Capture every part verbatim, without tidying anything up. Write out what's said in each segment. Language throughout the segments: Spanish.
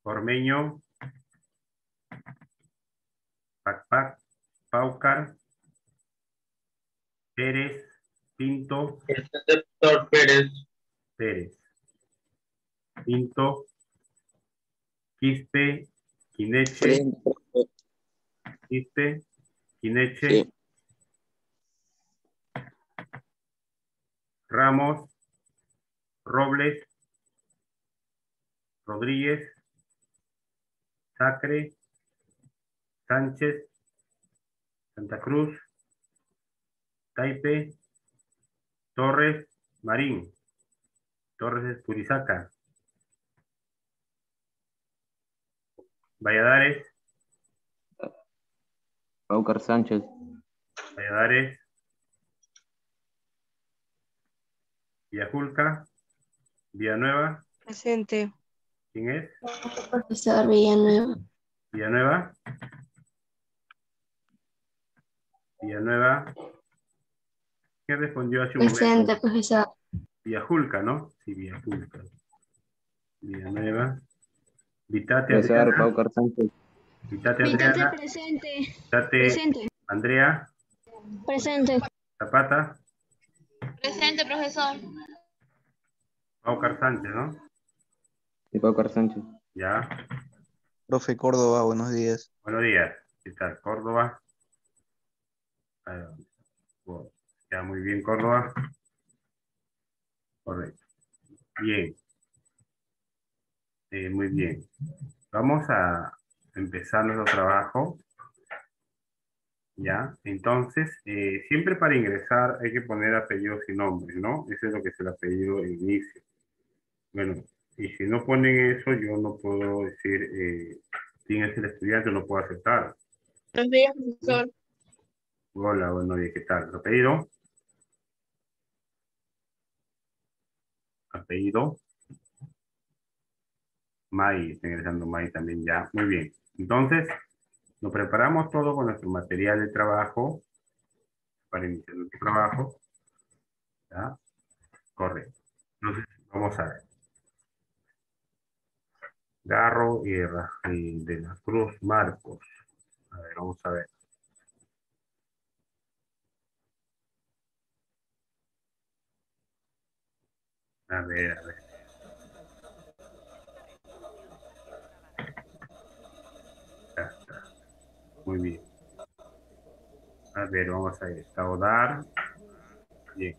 Ormeño, Pacpac, Paucar, Pérez, Pinto, Presente, doctor Pérez. Pérez, Pinto, Quispe, Quineche, Presente. Quispe, Quineche, Sí. Ramos, Robles, Rodríguez, Sacre, Sánchez, Santa Cruz, Taipe, Torres, Marín, Torres de Turizaca, Valladares, Paucar Sánchez. Valladares, Villajulca, Villanueva, Presente. ¿quién es? Profesor Villanueva. Villanueva, Villanueva, ¿quién respondió hace un Presente, momento? profesor. Villajulca, ¿no? Sí, Villajulca. Villanueva, Vitate Profesor Adriana, Paucar Sánchez. Vitate Vitate Adriana, presente. Vitate Presente. Andrea, Presente. Zapata, Presente, profesor. Paucar Sánchez, ¿no? Y Paucar Sánchez. Ya. Profe Córdoba, buenos días. Buenos días. ¿Qué tal? Córdoba. Ahí va. Bueno, ya muy bien, Córdoba. Correcto. Bien. Eh, muy bien. Vamos a empezar nuestro trabajo. Ya. Entonces, eh, siempre para ingresar hay que poner apellidos y nombres, ¿no? Eso es lo que es el apellido de inicio. Bueno, y si no ponen eso, yo no puedo decir eh, quién es el estudiante, no puedo aceptar. Buenos días, profesor. Hola, buenos días, ¿qué tal? ¿Apellido? Apellido. May, está ingresando May también ya. Muy bien. Entonces, nos preparamos todo con nuestro material de trabajo para iniciar nuestro trabajo. ¿Ya? Correcto. Entonces, vamos a ver. Garro y de, la, y de la Cruz Marcos. A ver, vamos a ver. A ver, a ver. Ya está. Muy bien. A ver, vamos a ver. Saudar. Bien.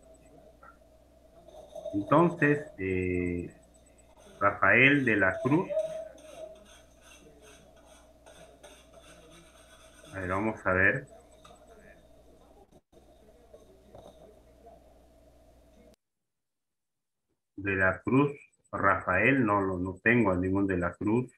Entonces, eh, Rafael de la Cruz. A ver, vamos a ver. De la Cruz, Rafael, no, no, no tengo a ningún de la Cruz.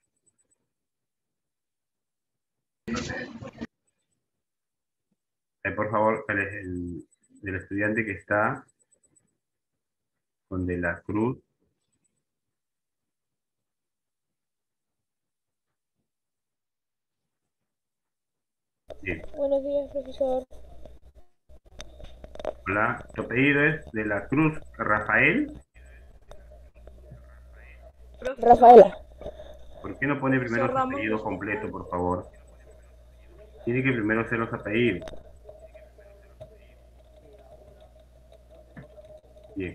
Eh, por favor, ¿cuál es el, el estudiante que está con de la Cruz? Bien. Buenos días, profesor. Hola, ¿tu apellido es de la Cruz Rafael? Rafaela. ¿Por qué no pone primero su Ramos. apellido completo, por favor? Tiene que primero ser los apellidos. Bien.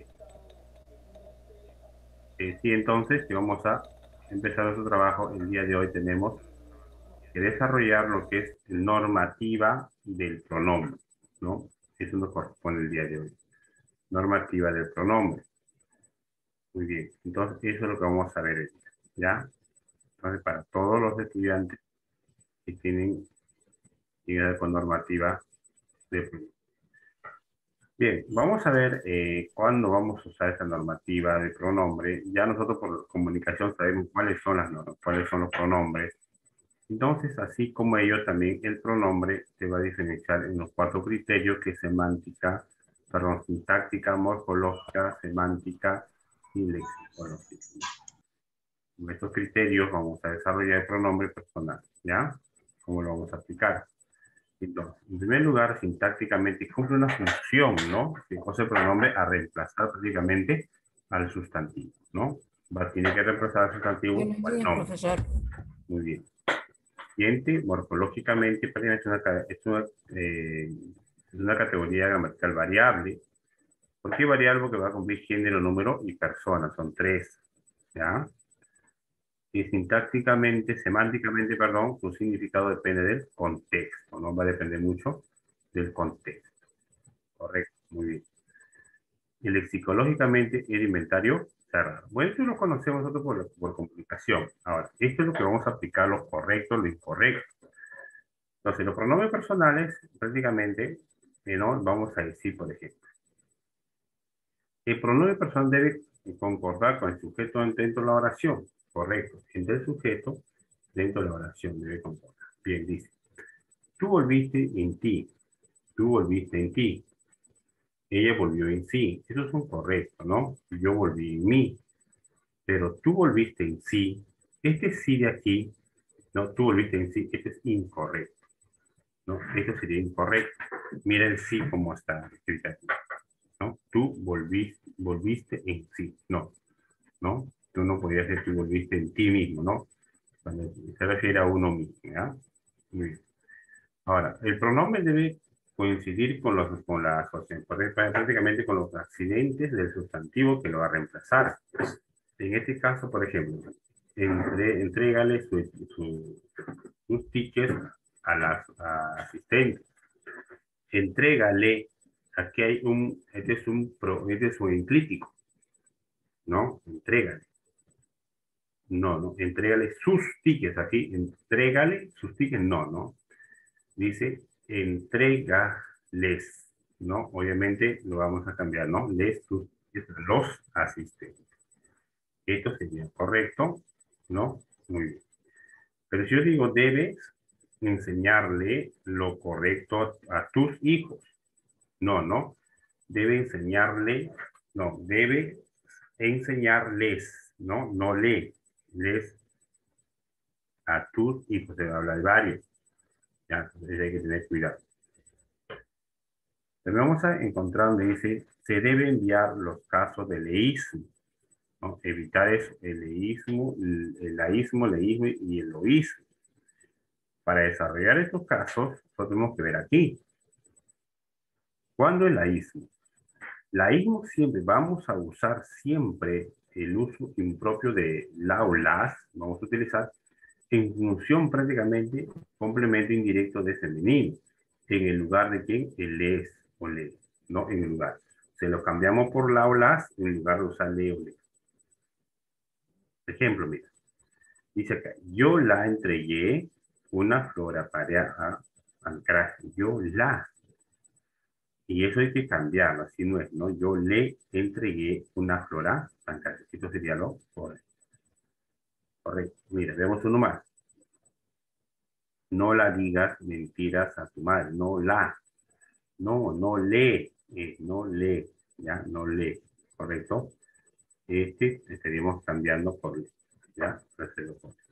Eh, sí, entonces, si vamos a empezar nuestro trabajo, el día de hoy tenemos que desarrollar lo que es normativa del pronombre, ¿no? Eso nos corresponde el día de hoy. Normativa del pronombre. Muy bien, entonces eso es lo que vamos a ver, ¿ya? Entonces, para todos los estudiantes que tienen que ver con normativa de pronombre. Bien, vamos a ver eh, cuándo vamos a usar esa normativa de pronombre. Ya nosotros por comunicación sabemos cuáles son las normas, cuáles son los pronombres. Entonces, así como ello, también el pronombre se va a diferenciar en los cuatro criterios, que es semántica, perdón, sintáctica, morfológica, semántica y lexicológica. Con estos criterios vamos a desarrollar el pronombre personal, ¿ya? ¿Cómo lo vamos a aplicar? Entonces, en primer lugar, sintácticamente cumple una función, ¿no? Que usa el pronombre a reemplazar prácticamente al sustantivo, ¿no? Va, tiene que reemplazar el sustantivo Buenos por el días, nombre. profesor. Muy bien. Siguiente, morfológicamente, prácticamente es una, ca- es una, eh, es una categoría gramatical variable. ¿Por qué variable? Porque va a cumplir género, número y persona. Son tres. ¿Ya? Y sintácticamente, semánticamente, perdón, su significado depende del contexto. No va a depender mucho del contexto. Correcto. Muy bien. Y lexicológicamente el inventario cerrado. Bueno, esto lo conocemos nosotros por, por comunicación. Ahora, esto es lo que vamos a aplicar, lo correcto, lo incorrecto. Entonces, los pronombres personales, prácticamente, eh, ¿no? Vamos a decir, por ejemplo, el pronombre personal debe concordar con el sujeto dentro de la oración. Correcto. Entre el sujeto dentro de la oración debe concordar. Bien, dice, tú volviste en ti. Tú volviste en ti. Ella volvió en sí. Esos son correctos, ¿no? Yo volví en mí. Pero tú volviste en sí. Este sí de aquí, no, tú volviste en sí. Este es incorrecto, ¿no? Esto sería incorrecto. Mira el sí como está escrito aquí, ¿no? Tú volviste, volviste en sí. No, ¿no? Tú no podías decir tú volviste en ti mismo, ¿no? Cuando se refiere a uno mismo, ¿ya? Muy bien. Ahora, el pronombre debe coincidir con, los, con la asociación, prácticamente con los accidentes del sustantivo que lo va a reemplazar. En este caso, por ejemplo, entre, entrégale su, su, sus tickets a las a asistentes. Entrégale, aquí hay un, este es un, pro, este es un enclítico, ¿no? Entrégale. No, no, entrégale sus tickets aquí, entrégale sus tickets, no, no. Dice, entrégales, ¿no? Obviamente lo vamos a cambiar, ¿no? Les sus tickets a los asistentes. Esto sería correcto, ¿no? Muy bien. Pero si yo digo, debes enseñarle lo correcto a, a tus hijos. No, no. Debe enseñarle, no, debe enseñarles, ¿no? No le, les a tus hijos. Se habla de varios. Ya, entonces hay que tener cuidado. También vamos a encontrar donde dice, se debe enviar los casos de leísmo, ¿no? Evitar eso, el leísmo, el, el laísmo, leísmo y el loísmo. Para desarrollar estos casos, nosotros tenemos que ver aquí. ¿Cuándo el laísmo? Laísmo siempre, vamos a usar siempre el uso impropio de la o las, vamos a utilizar en función prácticamente complemento indirecto de femenino, en el lugar de quién, el les o le, no en el lugar. Se lo cambiamos por la o las en lugar de usar le o le. Ejemplo, mira, dice acá, yo la entregué una flora para anclaje, yo la. Y eso hay que cambiarlo, así no es, ¿no? Yo le entregué una flora anclaje. Esto sería lo correcto. Correcto. Mira, vemos uno más. No la digas mentiras a tu madre. No la. No, no le. Eh, no le. Ya, no le. ¿Correcto? Este estaríamos cambiando por le. Ya, tercero.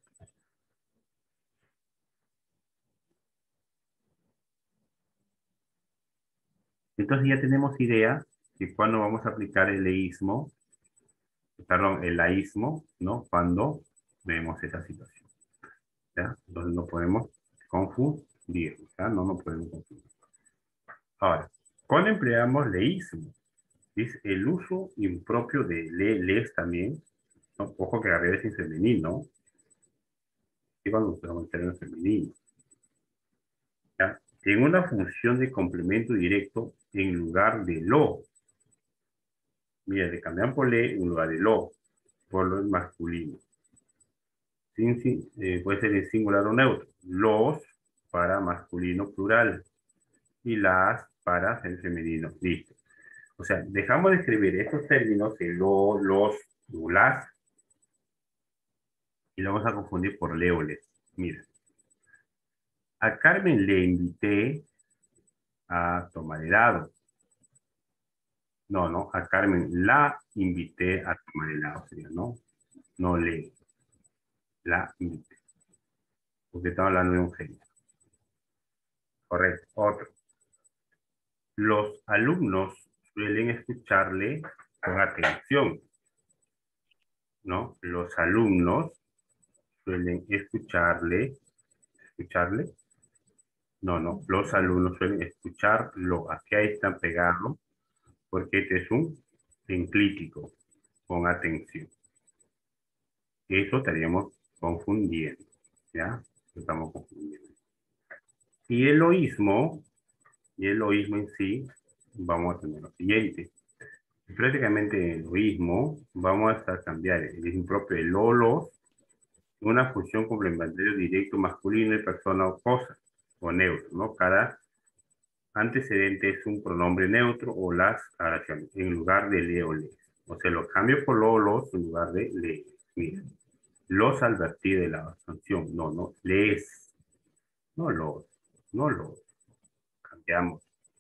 Entonces ya tenemos idea de cuándo vamos a aplicar el leísmo, perdón, el laísmo, ¿no? Cuando vemos esa situación. ¿Ya? Entonces no podemos confundir, ¿ya? No nos podemos confundir. Ahora, cuando empleamos leísmo, es el uso impropio de le, les también, ¿no? Ojo que arriba es en femenino, y cuando usamos el término femenino, ¿ya? En una función de complemento directo en lugar de lo. Mira, le cambian por le en lugar de lo, por lo masculino. Sin, sin, eh, puede ser en singular o neutro. Los para masculino plural y las para el femenino. Listo. O sea, dejamos de escribir estos términos, el lo, los, las, y lo vamos a confundir por le o les. Mira. A Carmen le invité a tomar helado. No, no, a Carmen la invité a tomar helado, sería, ¿no? No le, la invité. Porque estamos hablando de un género. Correcto. Otro. Los alumnos suelen escucharle con atención. ¿no? Los alumnos suelen escucharle, escucharle, no, no, los alumnos suelen escucharlo. Aquí ahí están pegados, porque este es un enclítico, con atención. Eso estaríamos confundiendo, ¿ya? Estamos confundiendo. Y el loísmo, y el loísmo en sí, vamos a tener lo siguiente. Prácticamente el loísmo, vamos a cambiar el impropio de lolos, una función complementaria directo masculino de persona o cosa, o neutro, ¿no? Cada antecedente es un pronombre neutro o las oraciones, en lugar de le o les. O sea, lo cambio por lolos en lugar de le. Mira, los advertí de la sanción, no, no, les, no los, no los, cambiamos,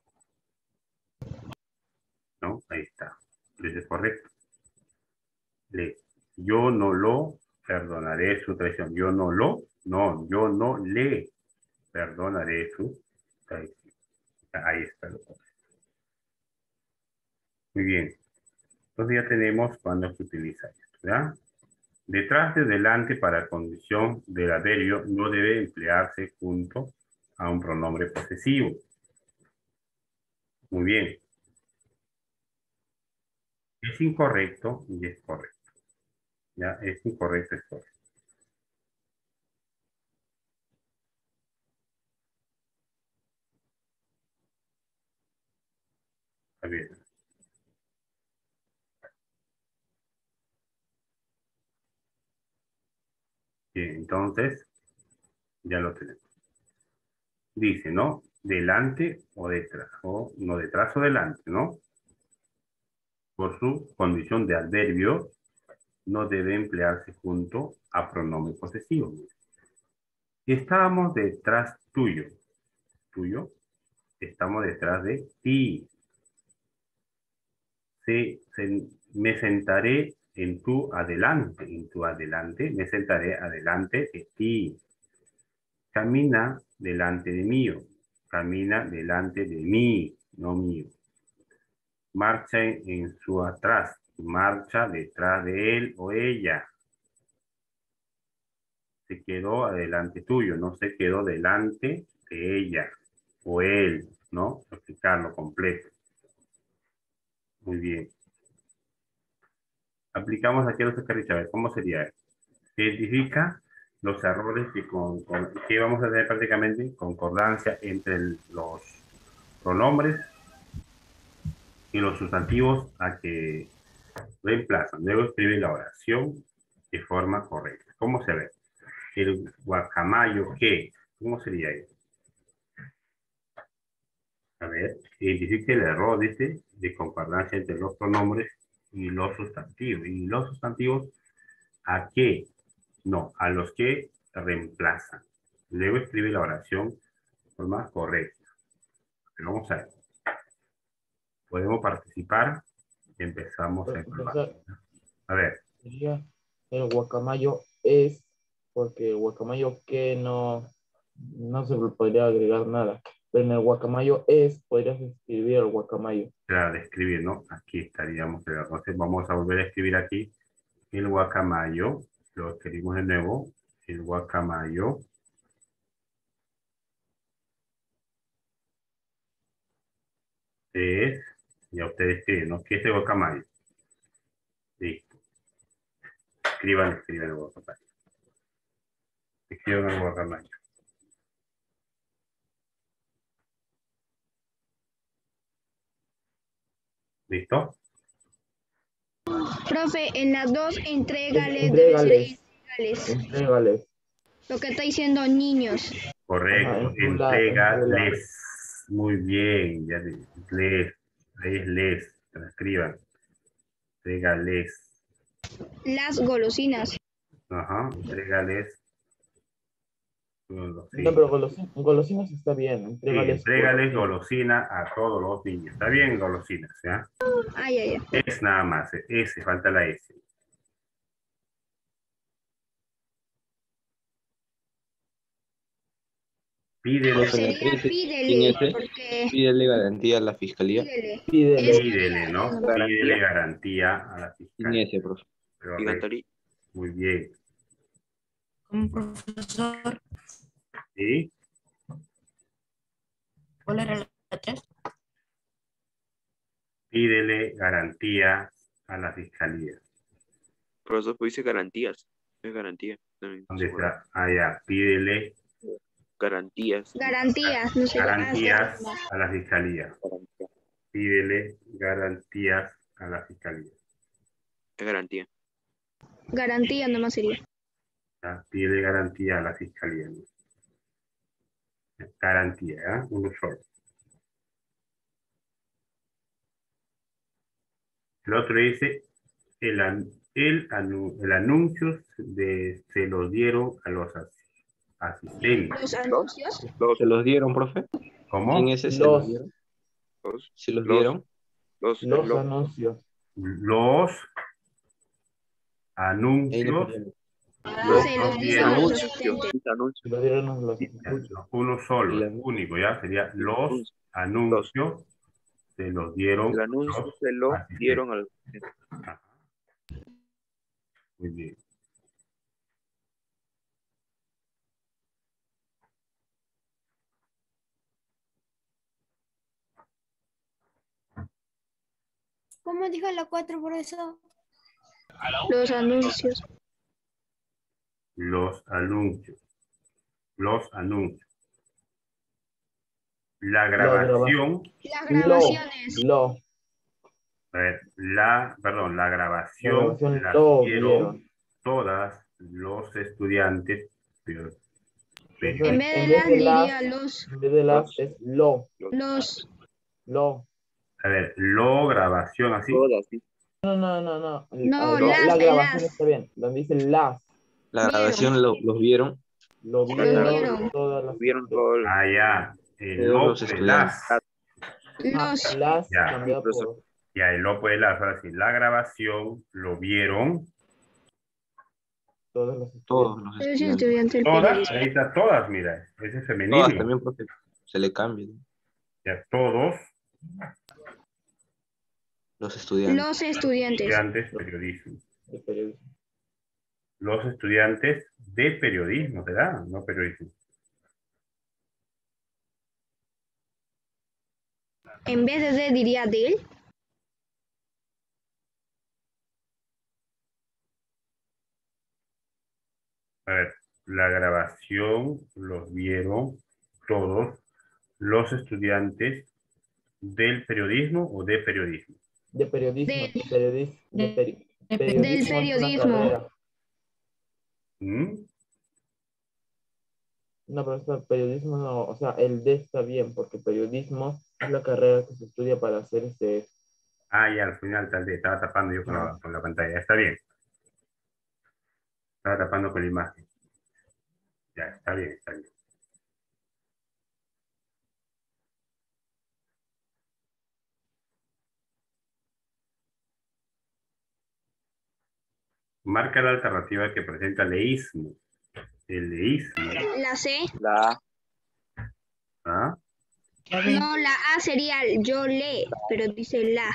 ¿no? Ahí está, eso es correcto. Les, yo no lo perdonaré su traición, yo no lo, no, yo no le perdonaré su traición. Ahí está lo correcto. Muy bien, entonces ya tenemos cuando se utiliza esto, ¿ya? Detrás de delante para condición del adverbio no debe emplearse junto a un pronombre posesivo. Muy bien. Es incorrecto y es correcto. Ya, es incorrecto, es correcto. A ver. Bien, entonces, ya lo tenemos. Dice, ¿no? Delante o detrás, o no detrás o delante, ¿no? Por su condición de adverbio, no debe emplearse junto a pronombre posesivo. Estábamos detrás tuyo. Tuyo. Estamos detrás de ti. Se, se, me sentaré en tu adelante. En tu adelante. Me sentaré adelante de ti. Camina delante de mí. Camina delante de mí, no mío. Marcha en, en su atrás. Marcha detrás de él o ella. Se quedó adelante tuyo, no se quedó delante de ella o él, ¿no? Explicarlo completo. Muy bien. Aplicamos aquí a los ejercicios. A ver, ¿cómo sería esto? Identifica los errores que, con, con, que vamos a tener prácticamente concordancia entre el, los pronombres y los sustantivos a que reemplazan. Luego escribe la oración de forma correcta. ¿Cómo se ve? El guacamayo, ¿qué? ¿Cómo sería eso? A ver, identifique el error, dice, de concordancia entre los pronombres y los sustantivos. ¿Y los sustantivos a qué? No, a los que reemplazan. Luego escribe la oración de forma correcta. Pero vamos a ver. Podemos participar. Empezamos a Profesor, A ver. sería el guacamayo es, porque el guacamayo que no, no se le podría agregar nada. Pero en el guacamayo es, podrías escribir el guacamayo. Claro, de escribir, ¿no? Aquí estaríamos. Entonces vamos a volver a escribir aquí el guacamayo. Lo escribimos de nuevo. El guacamayo. Es, ya ustedes escriben, ¿no? ¿Qué es el guacamayo? Listo. Escriban, escriban el guacamayo. Escriban el guacamayo. ¿Listo? Profe, en las dos, entrégales, Entrégales. entrégales. Entrégales. Lo que está diciendo niños. Correcto. Ajá, en la- Entrégales. Muy bien. Ya les. Les, les. Transcriban. Entrégales. Las golosinas. Ajá. Entrégales. Sí. No, pero golosinas, golosinas está bien. Sí, Entrégales. entrégales golosina a todos los niños. Está bien, golosinas, ¿ya? Ay, ay, ay. Es nada más. S, falta la S. Pídele. Sería ¿Quién pídele, es ese? porque Pídele garantía a la fiscalía. pídele. Pídele. Es- Pídele, ¿no? Pídele garantía a la ¿Quién fiscalía. es ese, profe? Correcto. Muy bien. Como profesor, ¿Sí? ¿cuál era la tres? Pídele garantía a la fiscalía. Profesor, pues dice garantías. Es garantía. También, ¿Dónde seguro. está? Allá. Pídele Garantías. Garantías, no sé. Ah, garantías sí. a la fiscalía. Garantía. Pídele garantías a la fiscalía. Es garantía. Garantía nomás sería. ¿Ya? Pídele garantía a la fiscalía. ¿No? Garantía, ¿eh? Uno solo. El otro dice, el, an- el, anu- el anuncio de, se lo dieron a los as- asistentes. Los anuncios. Los, ¿Se los dieron, profe? ¿Quién ¿Cómo? es ese? ¿Se los Los, dieron? los, ¿Se los los, dieron? los, los los, anuncios. Los Ahí no anuncios entiendo. los Se los dieron a los dieron. anuncios. asistentes. Dice anuncio. Se lo dieron a los Ya, anuncios. no, uno solo, El es anuncio. único, ¿ya? Sería los Los. anuncios se los dieron El a anuncio los se lo asistentes. dieron al. Ajá. Muy bien. ¿Cómo dijo la cuatro, profesor? Los anuncios. Los anuncios. Los anuncios. La grabación, Las Lo, grabaciones. lo. a ver, la, perdón, la La grabación grabación la lo vieron vieron. todas los estudiantes. Pero, pero- En En vez de vez las de las, diría los. en vez de las Los. es lo, Los. lo. a ver, lo grabación así. Todas. ¿Sí? No, no, no, no. No, Ah, lo- las, la grabación las. está bien. Donde dice las, La Vieron. grabación lo- los vieron lo Los vieron vieron. todas las Vieron estudiantes. todo el. Ah, ya. El todos lo los de estudiantes. las. Ah, Los. las Ya. cambiado Sí, profesor. por Ya, el lo de las. Ahora sí, la grabación lo vieron todos los Todos estudiantes. los Los estudiantes. estudiantes del todas. periodismo. Ahí está todas, mira. Ese es Todas femenino. también, profe. Se le cambia. ¿no? Ya, todos Los estudiantes. Los estudiantes. estudiantes periodismo. de periodismo. Los estudiantes de periodismo, ¿verdad? No periodismo. En vez de de diría de él. A ver, la grabación los vieron todos los estudiantes del periodismo o de periodismo. De periodismo. Del- periodis- de peri- de- periodismo del es una periodismo. carrera. ¿Mm? No, pero esto, periodismo no, o sea, el de está bien, porque periodismo es la carrera que se estudia para hacer este. Ah, ya, al final tal vez estaba tapando yo con la, No. con la pantalla. Está bien. Estaba tapando con la imagen. Ya, está bien, está bien. Marca la alternativa que presenta leísmo. El leísmo. La C. La A. ¿Ah? La B. No, la A sería el yo le, pero dice la.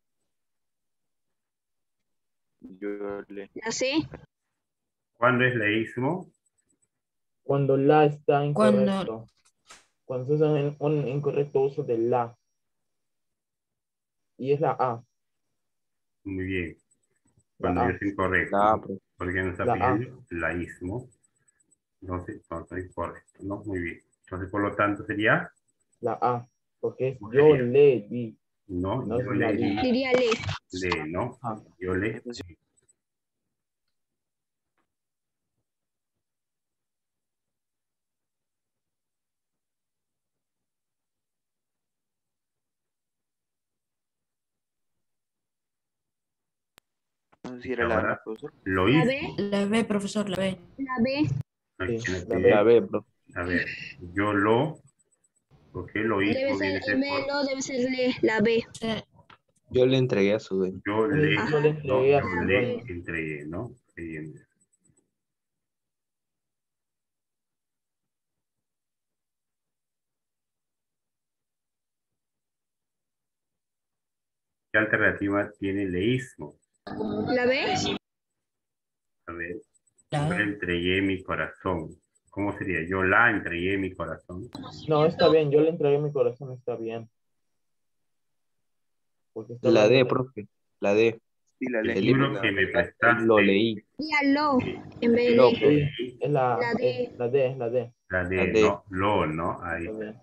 Yo le. La C. ¿Cuándo es leísmo? Cuando la está Cuando- incorrecto. Cuando se usa un, un incorrecto uso de la. Y es la A. Muy bien. La Cuando A. es incorrecto. La A, ¿no? profe. Porque nos está La A. pidiendo laísmo. Entonces, cuando es incorrecto, ¿no? Muy bien. Entonces, por lo tanto, sería, La A. Porque es ¿Cómo yo sería? le vi. no, No es yo la le vi. Diría le. le, ¿no? Ah. Yo le. No sé si era la A, Ahora, ¿no, profesor? lo La hizo. B. La B, profesor, la B. La B. Aquí Sí, me la pide- B. La B, profe. A ver, yo lo, porque lo Debe hizo, ser, viene a ser en vez de por- lo, debe ser le. La B. C. Yo le entregué a su dueño. yo Yo le, le no, entregué a yo su le dueño. entregué, ¿no? Siguiente. ¿Qué alternativa tiene leísmo? La B. A ver, La yo le A. entregué mi corazón. ¿Cómo sería? Yo la entregué mi corazón. No, está bien, yo le entregué mi corazón, está bien. Porque está La hablando D, de... profe. La D. Sí, la El ley. libro que me Lo prestaste. leí. Sería lo en vez de Lo, le. profe. Sí, es la, La D. es la D, es la D. La La de, D. ¿no? Lo, ¿no? La Ahí. D.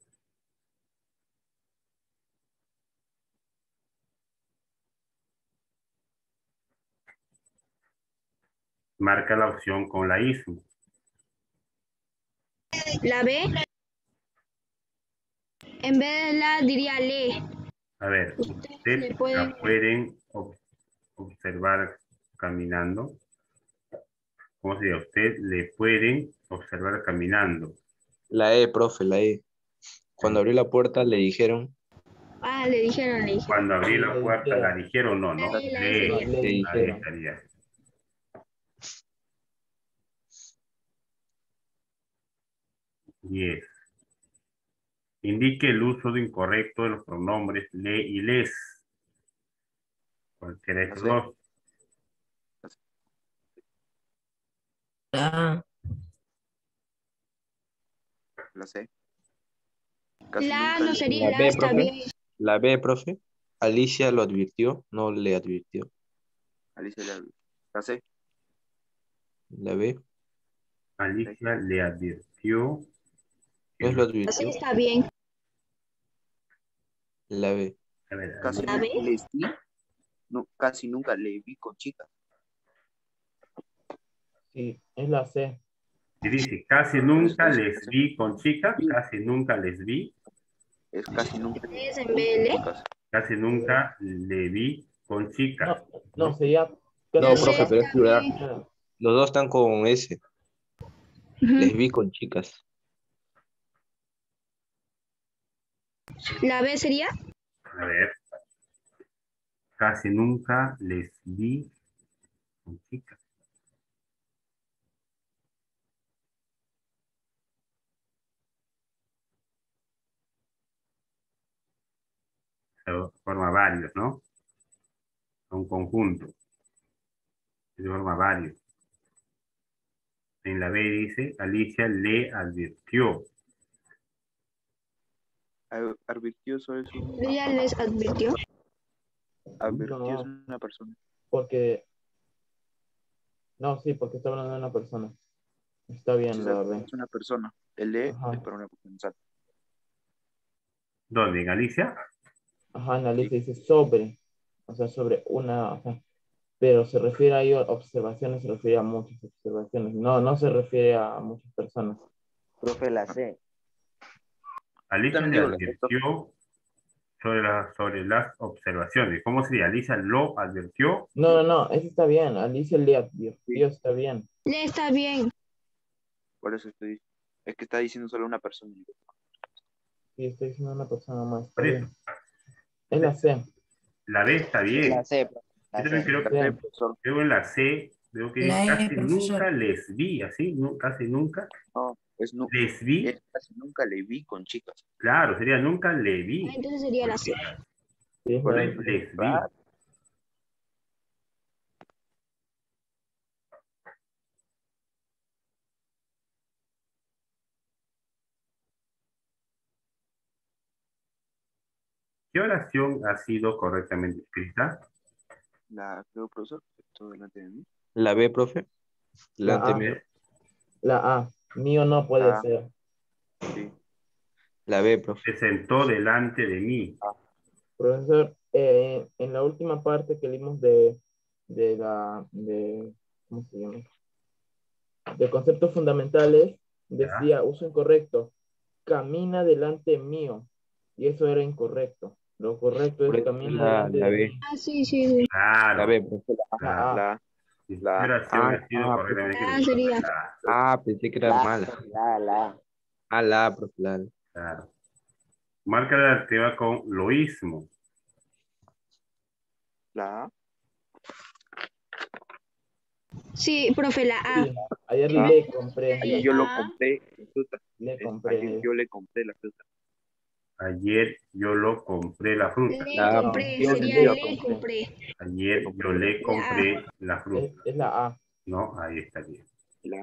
Marca la opción con la ismo. La B. En vez de la diría le. A ver, Ustedes usted le pueden- la pueden ob- observar caminando. ¿Cómo sería? Usted le pueden observar caminando. La E, profe, la E. Cuando abrió la puerta le dijeron, Ah, le dijeron, le dijeron. Cuando abrí Sí, la le puerta, dijeron. la dijeron, no, ¿no? La E, la E Le, sería. Le ahí dijeron. estaría. diez. Indique el uso de incorrecto de los pronombres le y les. Cualquiera de estos La C. dos. La A. La C. Casi La A nunca no le- sería la la, B, está profe. bien. La B, profe. Alicia lo advirtió, no le advirtió. Alicia le- La C. La B, Alicia le advirtió. no es lo Así advirtió. está bien. La B, A ver, Casi ¿La nunca B? les vi. No, casi nunca le vi con chicas. Sí, es la C. y dice, casi nunca les vi con chicas, casi nunca les vi, Es casi nunca le Es en vi vez de con le. chicas. casi nunca le vi con chicas. No, no, sería... No, La C profe, pero es está plural. bien. Claro. Los dos están con S. Ujú. Les vi con chicas. La B sería. A ver, casi nunca les vi con chicas. Se forma varios, ¿no? Un conjunto. Se forma varios. En la B dice, Alicia le advirtió. Ad- Advirtió sobre su. Ella les advirtió. Advirtió No. es una persona. Porque... No, sí, porque está hablando de una persona. Está bien, Sí, la B. es una persona. El E Ajá. es para una persona. Exacto. ¿Dónde? ¿En Alicia? Ajá, analiza dice sobre. O sea, sobre una... o sea, pero se refiere ahí a observaciones, se refiere a muchas observaciones. No, no se refiere a muchas personas. Profe, la C. Alicia También le digo la advirtió sobre, la- sobre las observaciones. ¿Cómo sería? Alicia lo advirtió. No, no, no, eso está bien. Alicia le advirtió, está bien. Le está bien. Por eso estoy diciendo. Es que está diciendo solo una persona. Sí, estoy diciendo una persona más. Está Por eso. bien. Es la C. La B está bien. La C, profe. Yo La también C. creo La que C, Sí. profesor. veo en la C, veo que La E, casi profesor. nunca les vi, así, no, casi nunca No, es nu- les vi. es casi nunca le vi con chicas. Claro, sería nunca le vi. Ah, entonces sería la C. Sí, es Por la eso C. les vi. ¿Qué oración ha sido correctamente escrita? La creo, profesor. Esto delante de mí. La B, profe. La Delante A. mío. La A. Mío no puede Ah. ser. Sí. La B, profe. Se sentó delante de mí. Profesor, eh, en la última parte que leímos de, de la, de, ¿cómo se llama? De conceptos fundamentales, decía uso incorrecto, camina delante mío, y eso era incorrecto. Lo correcto Por es eso camina la, delante la de B. mí. Ah, sí, sí, sí. Claro. La B, profe. La A. La, ¿Qué la- oración ah, ha sido ah, correctamente Ah, escrita? sería. La- Ah, pensé que era La, mala. la, la. Ah, la A, profe. La A. Claro. Marca la activa con loísmo. la A. Sí, profe, la A. Sí, ayer Ah. le compré, Ayer yo lo Ah. compré en fruta. le Es- compré. Ayer yo le compré la fruta. Ayer yo lo compré la fruta. Le La A, compré, yo sería le le compré. compré. Ayer yo le compré la Es, fruta. es la A. No, ahí está bien. La,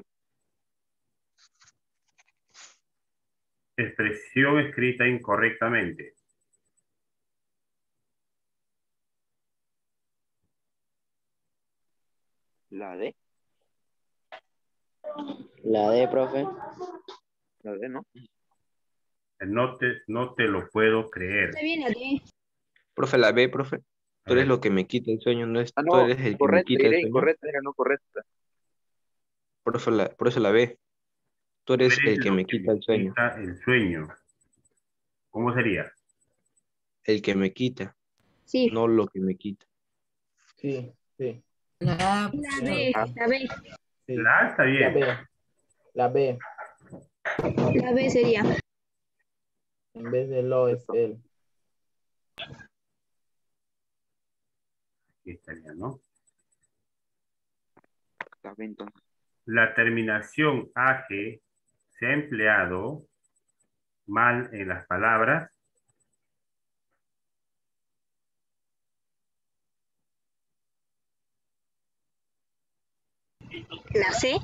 Expresión escrita incorrectamente. la D. La D, profe. La D, ¿no? No te, no te lo puedo creer. Está bien la D. Profe, la B, profe. A Tú eres ver, lo que me quita el sueño, no es Ah, tú no, eres el que me correcta, quita el diré sueño. incorrecta, era no correcta. Profe, la, por eso la B. Tú tú eres eres el que lo me que quita me el sueño. quita el sueño. ¿Cómo sería? El que me quita, Sí. no lo que me quita. Sí, sí, La, La B. Ah, La B. sí. La A está La bien. B. La B. La B sería. En vez de lo es el. Aquí estaría, ¿no? la B entonces. La terminación age se ha empleado mal en las palabras. La C.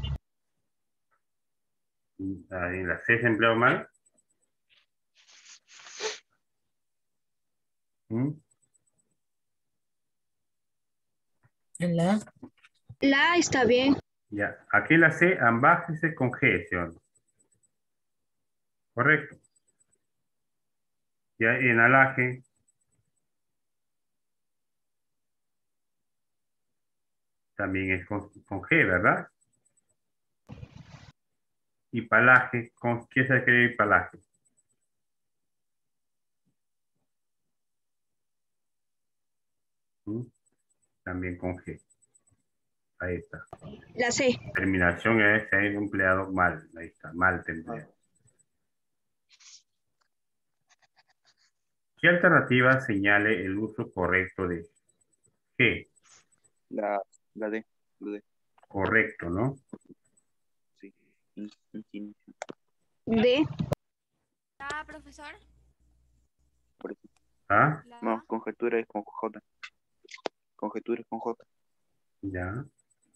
En la C se ha empleado mal. ¿Mm? en la, La A está bien. Ya, aquí la C ambájese con G, ¿sí o no? Correcto. Ya en alaje también es con, con G, ¿verdad? Y palaje, ¿con qué se escribe palaje? ¿Mm? También con G. Ahí está. La C. Terminación es se ha empleado mal. Ahí está, mal empleado. ¿Qué alternativa señale el uso correcto de G? La, la D. La D. Correcto, ¿no? Sí. In- in- D. Ah, profesor. por eso. ¿Ah? La No, A. conjetura es con J. Conjetura es con J. Ya.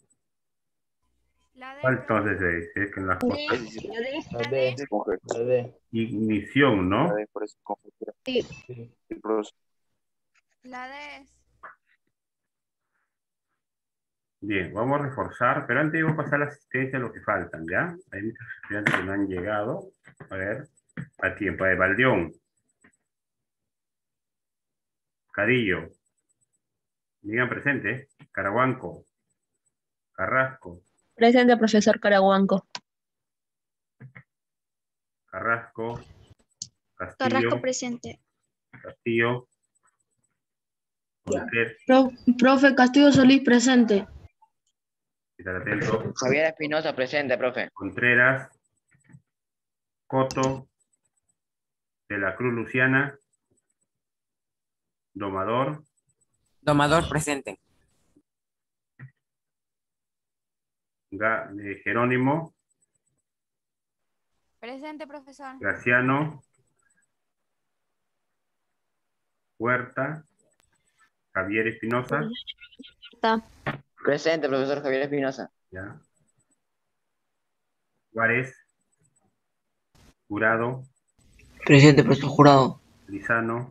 La D, ¿Cuál profe. entonces se dice que en la D. J? Es decir, La D. La La D. D. es conjetura. La D. Ignición, La ¿no? D, por eso conjetura. Sí. Sí. Sí, profesor. La D es. Bien, vamos a reforzar, pero antes voy a pasar la asistencia a lo que faltan, ¿ya? Hay muchos estudiantes que no han llegado. A ver, a tiempo. De Baldeón. Cadillo. Digan presente. Caraguanco. Carrasco. presente, profesor Caraguanco. Carrasco. Carrasco Castillo. presente. Castillo. Contreras. Pro- profe Castillo Solís, presente. Estar atento. Javier Espinosa, presente, profe. Contreras. Coto. De la Cruz Luciana. Domador. Domador presente. Ga- eh, Jerónimo. Presente, profesor. Graciano. Huerta. Javier Espinosa. Presente, profesor Javier Espinosa. ¿Ya? Juárez. Jurado. Presente, profesor Jurado. Lizano.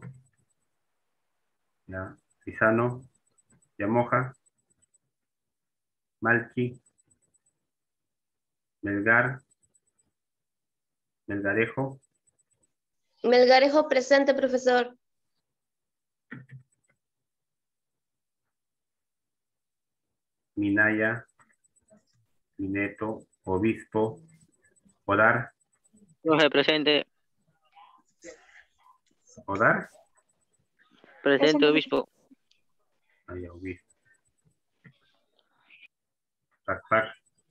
¿Ya? Lizano. Yamoja. Malchi. Melgar. Melgarejo. Melgarejo presente, profesor. Minaya. Mineto. Obispo. Odar. Profe, presente. Odar. Presente, obispo. Ahí, obispo. Tac,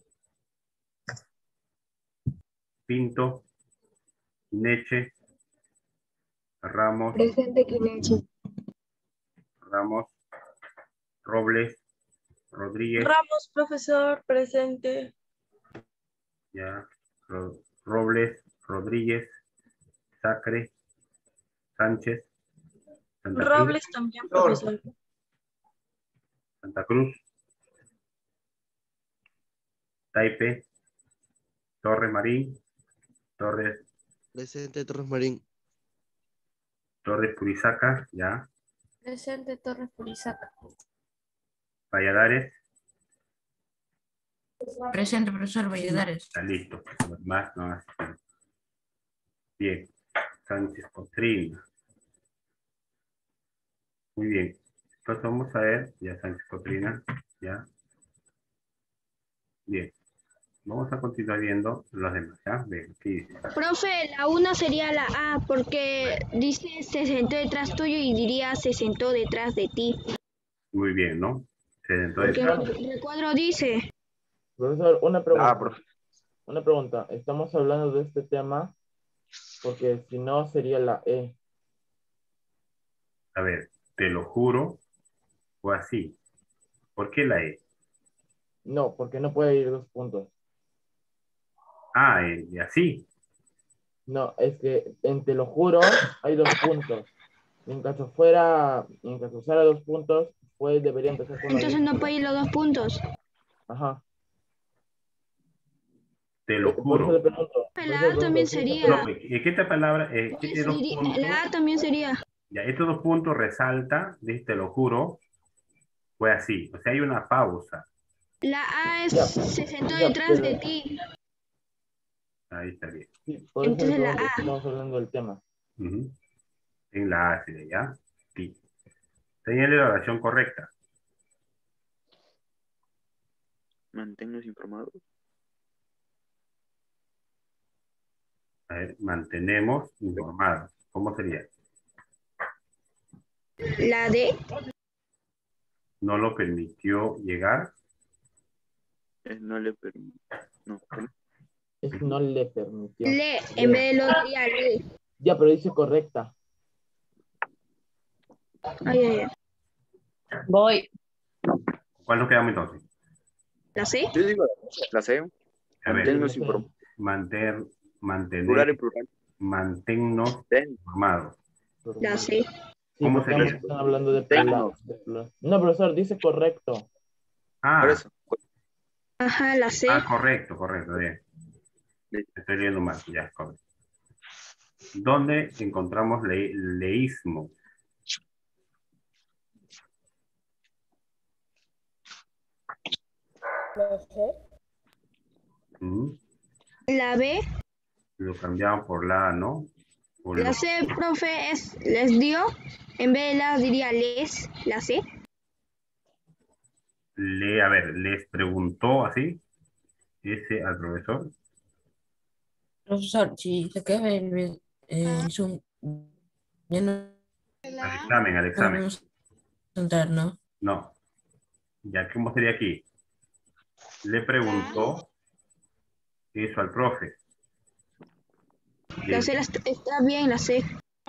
Pinto. Neche. Ramos. Presente, Quileche. Ramos. Robles. Rodríguez. Ramos, profesor, presente. Ya. Ro- Robles. Rodríguez. Sacre. Sánchez. Santa Cruz. Robles también, profesor. Santa Cruz. Taipe, Torres Marín, Torres, Presente, Torres Marín. Torres Purizaca, ya. Presente Torres Purizaca. Valladares, Presente, profesor Valladares. está listo. Los demás no asisten. Bien. Sánchez Cotrina. Muy bien. Entonces vamos a ver, ya Sánchez Cotrina, ya. Bien. Vamos a continuar viendo los demás, ¿ya? Ven, ¿qué dice? Profe, la una sería la A, porque dice se sentó detrás tuyo y diría se sentó detrás de ti. Muy bien, ¿no? Se sentó Porque en detrás. el recuadro dice. Profesor, una pregunta. Ah, profe. Una pregunta. Estamos hablando de este tema porque si no sería la E. A ver, te lo juro, fue así. ¿Por qué la E? No, porque no puede ir dos puntos. Ah, eh, y así. No, es que en te lo juro hay dos puntos. Y en caso fuera, en caso fuera dos puntos, pues debería empezar con la Entonces no puede ir los dos puntos. Ajá. Te lo Por eso le juro. pregunto. por La eso A le también pregunto, sería. No, pues, ¿qué esta palabra? Eh, ¿qué dos Sería- puntos? La A también sería. Ya, estos dos puntos resalta, ¿ves? Te lo juro, fue así. O sea, hay una pausa. La A es Ya. se sentó Ya, detrás pero- de ti. Ahí está bien. Sí, por eso le Entonces la pregunto A. si estamos hablando del tema. Ujú. En la A, sería, ¿ya? Sí. Señale la oración correcta. Manténnos informados. A ver, mantenemos informados. ¿Cómo sería? La D. No lo permitió llegar. Eh, no le permite. No, ¿cómo? Es no le permitió. Le. En vez de lo diría le. Ya, pero dice correcta. Ay, ay, ay. Voy. ¿Cuál nos quedamos entonces? ¿La C? Yo digo la C. A ver, Manténnos Sí. informados. mantener, mantener, Plural y plural. manténnos Ten. informados. La C. Sí, ¿Cómo porque sería? ambos están hablando de plural. de plural. No, profesor, dice correcto. Ah, Por eso. Ajá, la C. ah, correcto, correcto, bien. Sí. Estoy leyendo mal, ya, correcto. ¿Dónde encontramos le, leísmo? ¿Mm? La B. Lo cambiamos por la A, ¿no? O La lo- C, profe, es les dio. En vez de las diría les. La C. le, a ver, les preguntó así, ese al profesor. Profesor, si se queda el, el Zoom, ya no Al examen, al examen. vamos a entrar, ¿no? No. Ya, ¿cómo sería aquí? Le preguntó eso al profe. La Le, C la est- está bien, la C.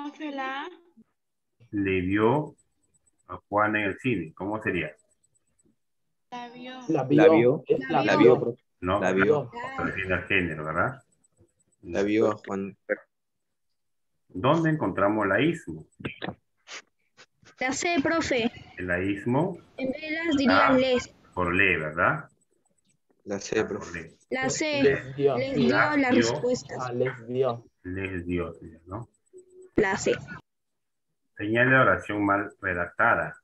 le vio a Juan en el cine. ¿Cómo sería? La vio. La vio. Es la, La vio. vio, profe. No, La vio. se refiere al género, ¿verdad? La vio a Juan. ¿Dónde encontramos la ismo? La C, profe. El laísmo En vez de las diría Ah. les. por le, ¿verdad? La C, Por profe. le. La C. Les dio. Les sí. dio Las las dio. respuestas. Ah, les dio. Les dio, ¿no? La C. Señale la oración mal redactada.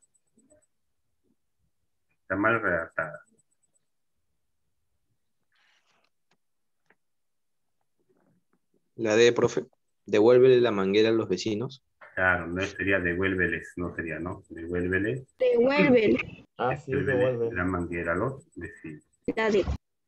Está mal redactada. La D, profe. Devuélvele la manguera a los vecinos. Claro, no sería devuélveles, no sería, ¿no? Devuélvele, Devuelve. Ah, sí, devuélvele devuelve. la manguera a los vecinos. La D.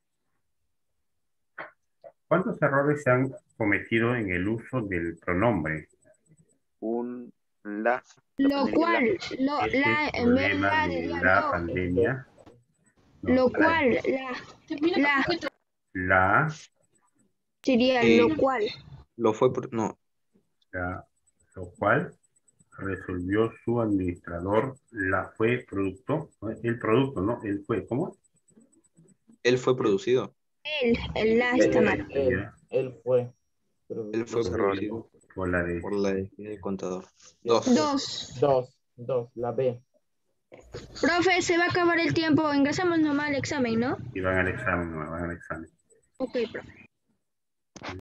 ¿Cuántos errores se han cometido en el uso del pronombre? Un la. Lo cual. Lo, Este la, en vez de problema la de diría la lo. pandemia. No, Lo la- cual. La. La. La, Sería Eh. lo cual. Lo fue por... No. la- lo cual resolvió su administrador, la fue producto, ¿no? El producto, ¿no? Él fue, ¿cómo? Él fue producido. Él. El la está mal. Él, Ya, él fue. Pero- Él fue Dos errores. producido por la de por la del contador. Dos. Dos. Dos, dos, la B. Profe, se va a acabar el tiempo. Ingresamos nomás al examen, ¿no? Y van al examen, no, van al examen. Ok, profe.